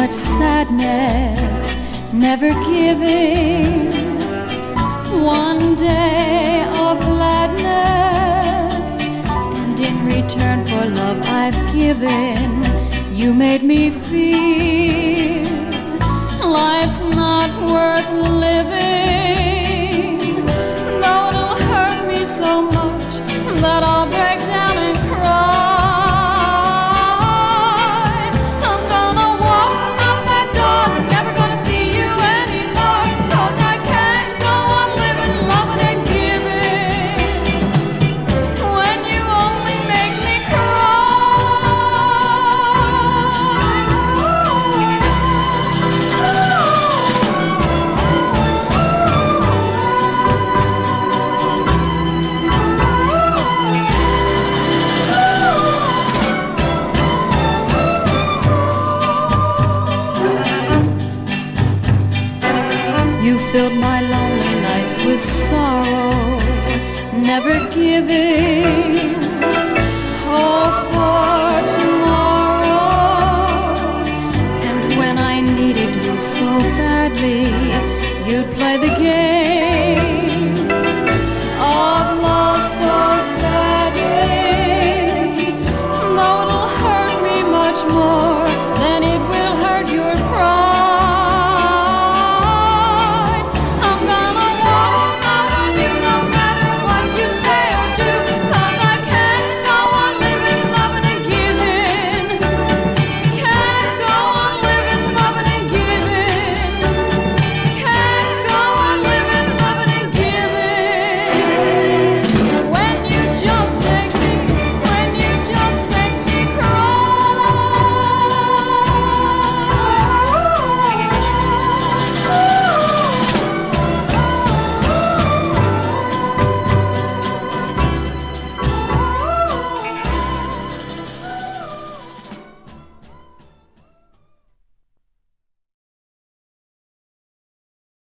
life's sadness, never giving one day of gladness, and in return for love I've given, you made me feel life's not worth living. Though it'll hurt me so much that I'll break down and cry, I'm gonna walk out that door, never gonna see you anymore, 'cause I can't go on living, loving and giving when you only make me You filled my lonely nights with sorrow, never giving